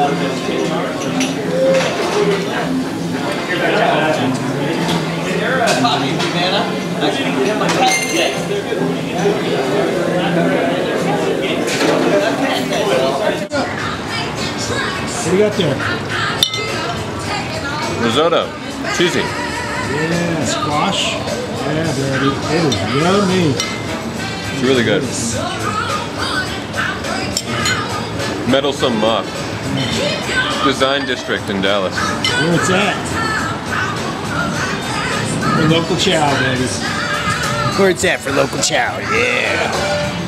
What do you got there? Risotto. Cheesy. Yeah, squash. Yeah, buddy. It is yummy. It's really good. Meddlesome Moth. Design District in Dallas. Where it's at? For LocalCiao, baby. Where it's at for LocalCiao, yeah.